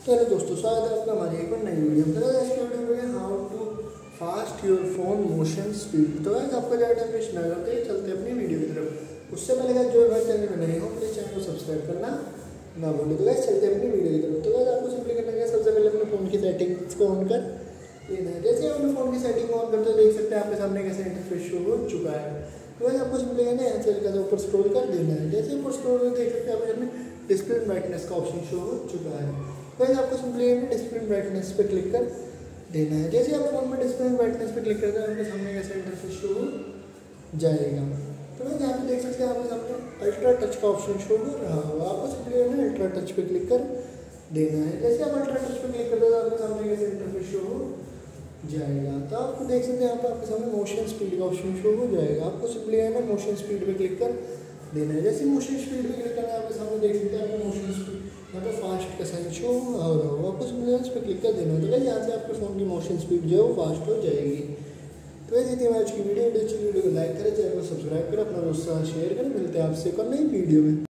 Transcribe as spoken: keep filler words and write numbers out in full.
तो हेलो दोस्तों, स्वागत है आपका हमारी एक और नई वीडियो में। तो आज की वीडियो में how to fast your phone motion speed. तो आज आपका ज़्यादा टाइम वेस्ट ना करते चलते अपनी वीडियो की तरफ। उससे पहले अगर जो हमारे चैनल में नए हो प्लीज़ चैनल को सब्सक्राइब करना ना भूलें। तो गाइस चलते अपनी वीडियो की तरफ। तो गाइस आपको सिंपली करना है, सबसे पहले अपने फ़ोन की सेटिंग्स को ऑन कर लेना है। जैसे अपने फ़ोन की सेटिंग को ऑन करते हो देख सकते हैं आपके सामने कैसे इंटरफेस शो हो चुका है। तो गाइस आपको सिंपली करना है यहाँ से का ऊपर स्क्रॉल कर देना है। जैसे ऊपर स्क्रॉल देख सकते हैं आपके सामने डिस्प्ले ब्राइटनेस का ऑप्शन शो हो चुका है। तो आपको सिंपली डिस्प्ले ब्राइटनेस पे क्लिक कर देना है। जैसे आप फोन में डिस्प्ले ब्राइटनेस पे क्लिक करते हैं आपके सामने कैसे इंटरफेस शो हो जाएगा। तो मैं यहाँ पे देख सकते हैं आपके सामने अल्ट्रा टच का ऑप्शन शो हो रहा होगा। आपको सिंपली अल्ट्रा टच पे क्लिक कर देना है। जैसे आप अल्ट्रा टच पे क्लिक करते हैं आपके सामने कैसे इंटरफेस शो हो जाएगा। तो आपको देख सकते हैं यहाँ पर आपके सामने मोशन स्पीड का ऑप्शन शो हो जाएगा। आपको सिंपली है ना मोशन स्पीड पे क्लिक कर देना है। जैसे मोशन स्पीड पे क्लिक करना है आपके सामने देख सकते हैं आपको मोशन स्पीड यहाँ पे फास्ट का साइन शो हो रहा होगा। आपको सिंपली इस पर क्लिक कर देना है। तो यहाँ से आपके फ़ोन की मोशन स्पीड जो है वो फास्ट हो जाएगी। तो वैसे थी आज की वीडियो। वीडियो अच्छी वीडियो को लाइक करें, चैनल को सब्सक्राइब करें, अपना दोस्तों शेयर करें। मिलते हैं आपसे एक और नई वीडियो में।